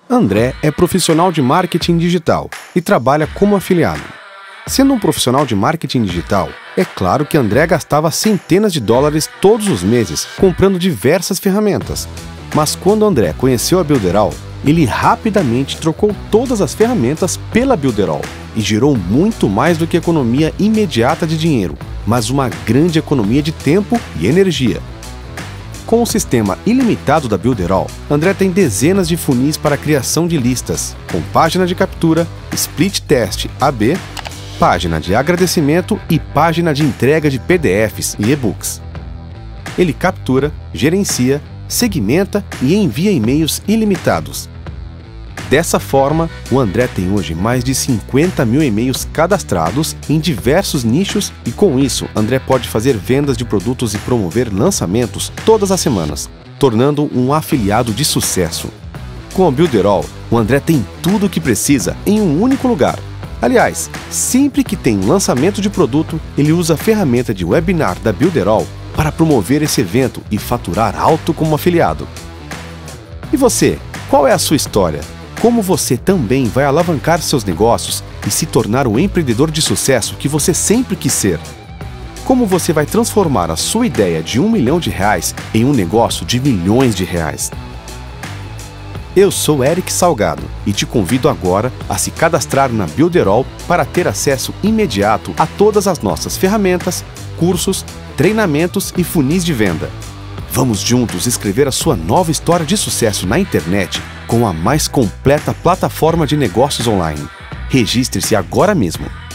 André é profissional de marketing digital e trabalha como afiliado. Sendo um profissional de marketing digital, é claro que André gastava centenas de dólares todos os meses comprando diversas ferramentas. Mas quando André conheceu a Builderall, ele rapidamente trocou todas as ferramentas pela Builderall e gerou muito mais do que economia imediata de dinheiro, mas uma grande economia de tempo e energia. Com o sistema ilimitado da Builderall, André tem dezenas de funis para a criação de listas, com página de captura, split test AB, página de agradecimento e página de entrega de PDFs e e-books. Ele captura, gerencia, segmenta e envia e-mails ilimitados. Dessa forma, o André tem hoje mais de 50 mil e-mails cadastrados em diversos nichos e com isso, André pode fazer vendas de produtos e promover lançamentos todas as semanas, tornando um afiliado de sucesso. Com a Builderall, o André tem tudo o que precisa em um único lugar. Aliás, sempre que tem um lançamento de produto, ele usa a ferramenta de webinar da Builderall para promover esse evento e faturar alto como afiliado. E você, qual é a sua história? Como você também vai alavancar seus negócios e se tornar o empreendedor de sucesso que você sempre quis ser? Como você vai transformar a sua ideia de R$1 milhão em um negócio de milhões de reais? Eu sou Eric Salgado e te convido agora a se cadastrar na Builderall para ter acesso imediato a todas as nossas ferramentas, cursos, treinamentos e funis de venda. Vamos juntos escrever a sua nova história de sucesso na internet com a mais completa plataforma de negócios online. Registre-se agora mesmo.